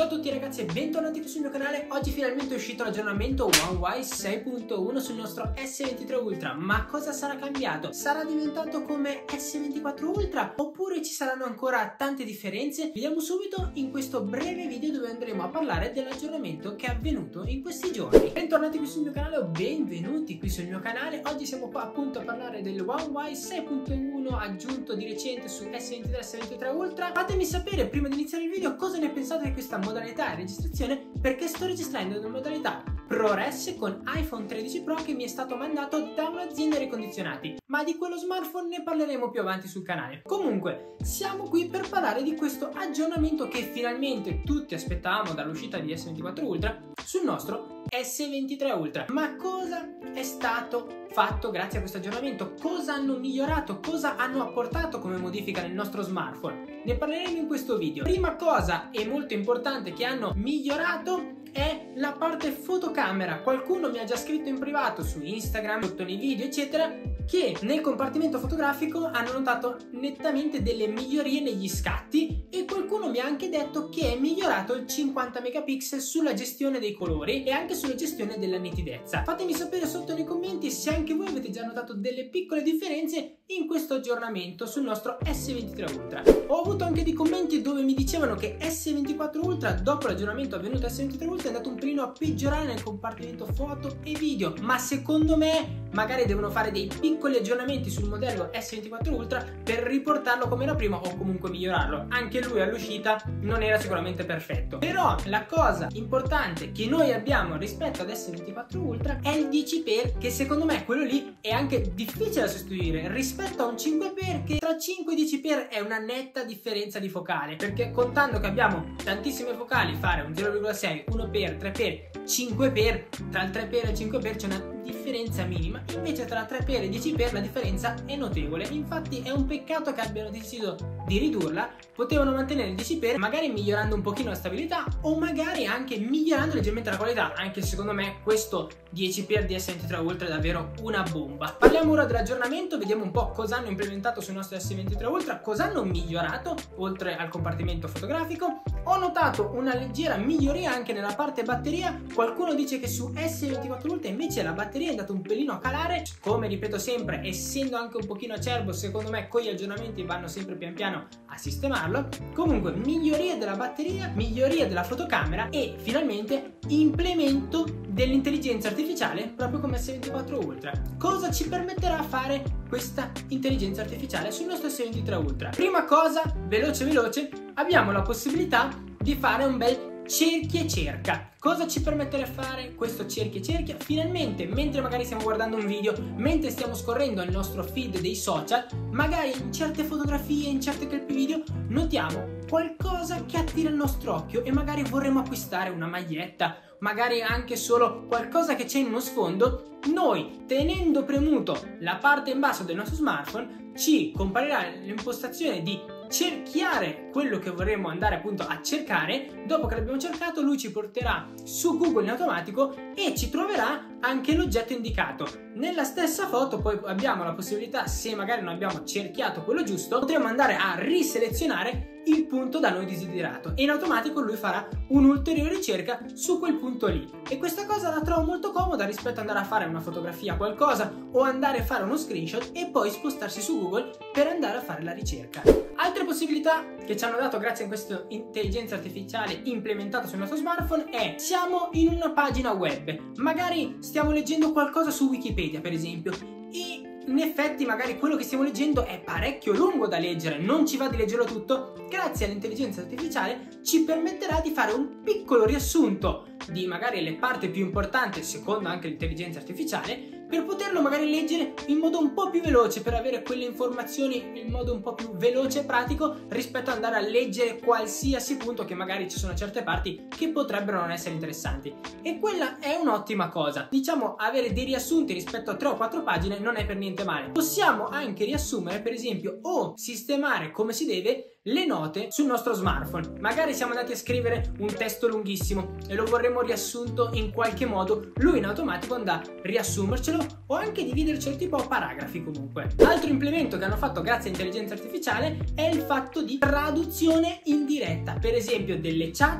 Ciao a tutti ragazzi e bentornati qui sul mio canale. Oggi finalmente è uscito l'aggiornamento One UI 6.1 sul nostro S23 Ultra. Ma cosa sarà cambiato? Sarà diventato come S24 Ultra oppure ci saranno ancora tante differenze? Vediamo subito in questo breve video dove andremo a parlare dell'aggiornamento che è avvenuto in questi giorni. Bentornati qui sul mio canale o benvenuti qui sul mio canale. Oggi siamo qua appunto a parlare del One UI 6.1 aggiunto di recente su S23 e S23 Ultra. Fatemi sapere prima di iniziare il video cosa ne pensate di questa modalità di registrazione, perché sto registrando in una modalità ProRes con iPhone 13 Pro che mi è stato mandato da un'azienda ricondizionati, ma di quello smartphone ne parleremo più avanti sul canale. Comunque siamo qui per parlare di questo aggiornamento che finalmente tutti aspettavamo dall'uscita di S24 Ultra sul nostro S23 Ultra. Ma cosa è stato fatto grazie a questo aggiornamento? Cosa hanno migliorato? Cosa hanno apportato come modifica nel nostro smartphone? Ne parleremo in questo video. Prima cosa e molto importante che hanno migliorato è la parte fotocamera. Qualcuno mi ha già scritto in privato su Instagram, sotto nei video eccetera, che nel compartimento fotografico hanno notato nettamente delle migliorie negli scatti e qualcuno mi ha anche detto che è migliorato il 50 megapixel sulla gestione dei colori e anche sulla gestione della nitidezza. Fatemi sapere sotto nei commenti se anche voi avete già notato delle piccole differenze in questo aggiornamento sul nostro S23 Ultra. Ho avuto anche dei commenti dove mi dicevano che S24 Ultra dopo l'aggiornamento avvenuto a S23 Ultra è andato un pelino a peggiorare nel compartimento foto e video, ma secondo me magari devono fare dei piccoli aggiornamenti sul modello S24 Ultra per riportarlo come era prima o comunque migliorarlo. Anche lui all'uscita non era sicuramente perfetto, però la cosa importante che noi abbiamo rispetto ad S24 Ultra è il 10x, che secondo me quello lì è anche difficile da sostituire rispetto a un 5x, che tra 5 e 10x è una netta differenza di focale, perché contando che abbiamo tantissime focali, fare un 0,6, 1x, 3x, 5x, tra il 3x e il 5x c'è una differenza minima, invece tra 3x e 10x la differenza è notevole. Infatti è un peccato che abbiano deciso di ridurla. Potevano mantenere il 10x magari migliorando un pochino la stabilità o magari anche migliorando leggermente la qualità, anche secondo me questo 10x di S23 Ultra è davvero una bomba. Parliamo ora dell'aggiornamento, vediamo un po' cosa hanno implementato sul nostro S23 Ultra, cosa hanno migliorato oltre al compartimento fotografico. Ho notato una leggera miglioria anche nella parte batteria. Qualcuno dice che su S24 Ultra invece la batteria è andata un pelino a calare. Come ripeto sempre, essendo anche un pochino acerbo, secondo me con gli aggiornamenti vanno sempre pian piano a sistemarlo. Comunque miglioria della batteria, miglioria della fotocamera e finalmente implemento dell'intelligenza artificiale proprio come S24 Ultra. Cosa ci permetterà fare questa intelligenza artificiale sul nostro S23 Ultra? Prima cosa, veloce, abbiamo la possibilità di fare un bel cerchia e cerca. Cosa ci permetterà di fare questo cerchia e cerchia? Finalmente, mentre magari stiamo guardando un video, mentre stiamo scorrendo il nostro feed dei social, magari in certe fotografie, in certe clip video, notiamo qualcosa che attira il nostro occhio e magari vorremmo acquistare una maglietta, magari anche solo qualcosa che c'è in uno sfondo. Noi, tenendo premuto la parte in basso del nostro smartphone, ci comparirà l'impostazione di cerchiare quello che vorremmo andare appunto a cercare. Dopo che l'abbiamo cercato, lui ci porterà su Google in automatico e ci troverà anche l'oggetto indicato. Nella stessa foto poi abbiamo la possibilità, se magari non abbiamo cerchiato quello giusto, potremo andare a riselezionare il punto da noi desiderato e in automatico lui farà un'ulteriore ricerca su quel punto lì. E questa cosa la trovo molto comoda rispetto ad andare a fare una fotografia qualcosa o andare a fare uno screenshot e poi spostarsi su Google per andare a fare la ricerca. Altre possibilità che ci hanno dato grazie a questa intelligenza artificiale implementata sul nostro smartphone è: siamo in una pagina web, magari stiamo leggendo qualcosa su Wikipedia per esempio e in effetti magari quello che stiamo leggendo è parecchio lungo da leggere, non ci va di leggerlo tutto. Grazie all'intelligenza artificiale ci permetterà di fare un piccolo riassunto di magari le parti più importanti, secondo anche l'intelligenza artificiale, per poterlo magari leggere in modo un po' più veloce, per avere quelle informazioni in modo un po' più veloce e pratico rispetto ad andare a leggere qualsiasi punto che magari ci sono certe parti che potrebbero non essere interessanti. E quella è un'ottima cosa. Diciamo, avere dei riassunti rispetto a 3 o 4 pagine non è per niente male. Possiamo anche riassumere per esempio o sistemare come si deve le note sul nostro smartphone. Magari siamo andati a scrivere un testo lunghissimo e lo vorremmo riassunto in qualche modo, lui in automatico andrà a riassumercelo o anche dividercelo tipo a paragrafi comunque. Altro implemento che hanno fatto grazie all'intelligenza artificiale è il fatto di traduzione in diretta, per esempio delle chat o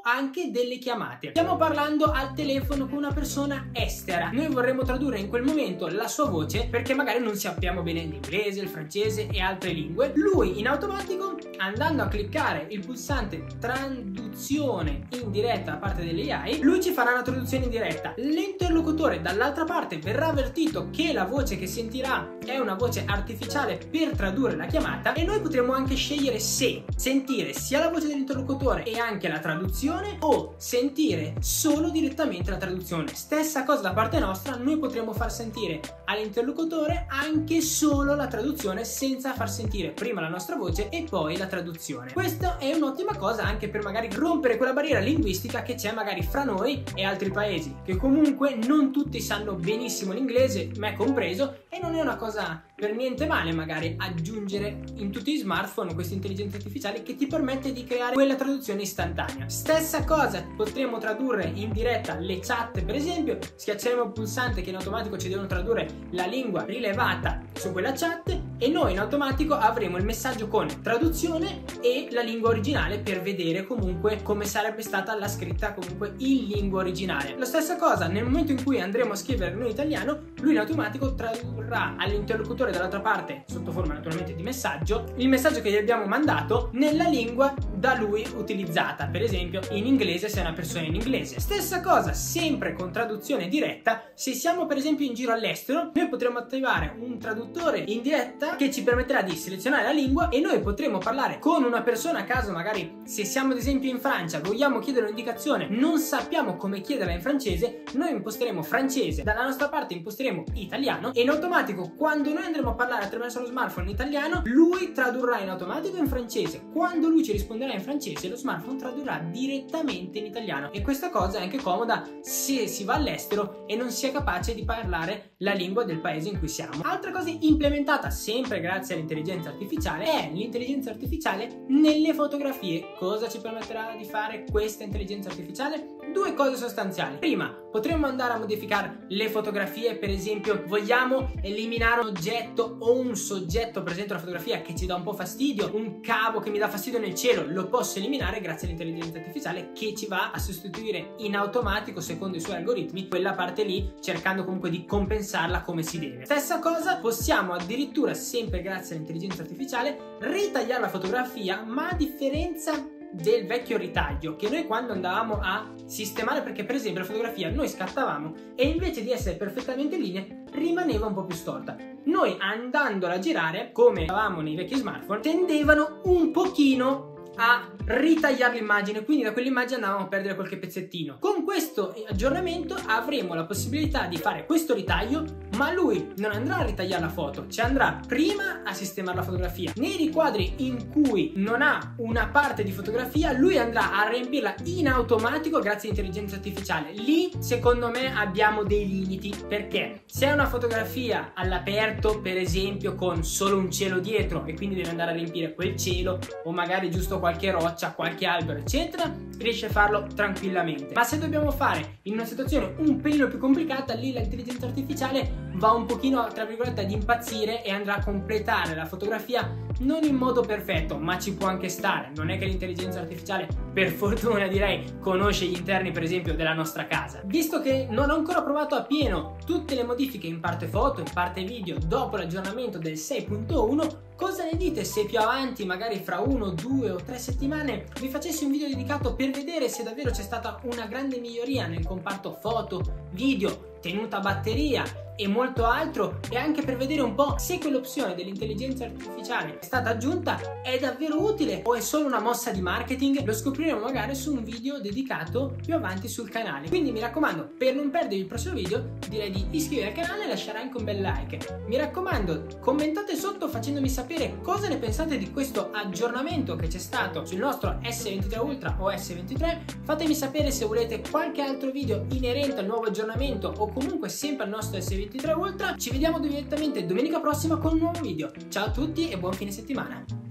o anche delle chiamate. Stiamo parlando al telefono con una persona estera, noi vorremmo tradurre in quel momento la sua voce perché magari non sappiamo bene l'inglese, il francese e altre lingue. Lui in automatico, andando a cliccare il pulsante traduzione in diretta da parte dell'AI, lui ci farà una traduzione in diretta. L'interlocutore dall'altra parte verrà avvertito che la voce che sentirà è una voce artificiale per tradurre la chiamata, e noi potremo anche scegliere se sentire sia la voce dell'interlocutore e anche la traduzione o sentire solo direttamente la traduzione. Stessa cosa da parte nostra, noi potremo far sentire all'interlocutore anche solo la traduzione senza far sentire prima la nostra voce e poi la traduzione. Questa è un'ottima cosa anche per magari rompere quella barriera linguistica che c'è magari fra noi e altri paesi, che comunque non tutti sanno benissimo l'inglese, me compreso, e non è una cosa per niente male magari aggiungere in tutti gli smartphone questa intelligenza artificiale che ti permette di creare quella traduzione istantanea. Stessa cosa, potremo tradurre in diretta le chat, per esempio schiacceremo il pulsante che in automatico ci devono tradurre la lingua rilevata su quella chat e noi in automatico avremo il messaggio con traduzione e la lingua originale per vedere comunque come sarebbe stata la scritta comunque in lingua originale. La stessa cosa nel momento in cui andremo a scrivere noi italiano, lui in automatico tradurrà all'interlocutore dall'altra parte, sotto forma naturalmente di messaggio, il messaggio che gli abbiamo mandato nella lingua da lui utilizzata, per esempio in inglese se è una persona in inglese. Stessa cosa sempre con traduzione diretta. Se siamo per esempio in giro all'estero, noi potremo attivare un traduttore in diretta che ci permetterà di selezionare la lingua e noi potremo parlare con una persona a caso, magari se siamo ad esempio in Francia, vogliamo chiedere un'indicazione, non sappiamo come chiederla in francese, noi imposteremo francese, dalla nostra parte imposteremo italiano e in automatico quando noi andremo a parlare attraverso lo smartphone in italiano, lui tradurrà in automatico in francese. Quando lui ci risponderà in francese, lo smartphone tradurrà direttamente in italiano, e questa cosa è anche comoda se si va all'estero e non si è capace di parlare la lingua del paese in cui siamo. Altra cosa implementata sempre grazie all'intelligenza artificiale è l'intelligenza artificiale nelle fotografie. Cosa ci permetterà di fare questa intelligenza artificiale? Due cose sostanziali. Prima, potremmo andare a modificare le fotografie, per esempio vogliamo eliminare un oggetto o un soggetto presente nella fotografia che ci dà un po' fastidio, un cavo che mi dà fastidio nel cielo, lo posso eliminare grazie all'intelligenza artificiale che ci va a sostituire in automatico secondo i suoi algoritmi quella parte lì, cercando comunque di compensarla come si deve. Stessa cosa, possiamo addirittura sempre grazie all'intelligenza artificiale ritagliare la fotografia, ma a differenza del vecchio ritaglio che noi quando andavamo a sistemare, perché per esempio la fotografia noi scattavamo e invece di essere perfettamente in linea rimaneva un po' più storta. Noi andandola a girare come avevamo nei vecchi smartphone tendevano un pochino a ritagliare l'immagine, quindi da quell'immagine andavamo a perdere qualche pezzettino. Con questo aggiornamento avremo la possibilità di fare questo ritaglio, ma lui non andrà a ritagliare la foto, ci andrà prima a sistemare la fotografia. Nei riquadri in cui non ha una parte di fotografia, lui andrà a riempirla in automatico grazie all'intelligenza artificiale. Lì secondo me abbiamo dei limiti, perché se è una fotografia all'aperto, per esempio con solo un cielo dietro e quindi deve andare a riempire quel cielo o magari giusto qualche roccia, qualche albero eccetera, riesce a farlo tranquillamente. Ma se dobbiamo fare in una situazione un pelino più complicata, lì l'intelligenza artificiale va un pochino tra virgolette ad impazzire e andrà a completare la fotografia non in modo perfetto, ma ci può anche stare. Non è che l'intelligenza artificiale, per fortuna direi, conosce gli interni per esempio della nostra casa. Visto che non ho ancora provato a pieno tutte le modifiche in parte foto, in parte video dopo l'aggiornamento del 6.1, cosa ne dite se più avanti, magari fra 1, 2 o 3 settimane, vi facessi un video dedicato per vedere se davvero c'è stata una grande miglioria nel comparto foto, video, tenuta batteria e molto altro, e anche per vedere un po' se quell'opzione dell'intelligenza artificiale è stata aggiunta è davvero utile o è solo una mossa di marketing. Lo scopriremo magari su un video dedicato più avanti sul canale. Quindi mi raccomando, per non perdervi il prossimo video direi di iscrivervi al canale e lasciare anche un bel like. Mi raccomando, commentate sotto facendomi sapere cosa ne pensate di questo aggiornamento che c'è stato sul nostro S23 Ultra o S23. Fatemi sapere se volete qualche altro video inerente al nuovo aggiornamento o comunque sempre al nostro S23 Ultra. Ci vediamo direttamente domenica prossima con un nuovo video. Ciao a tutti e buon fine settimana.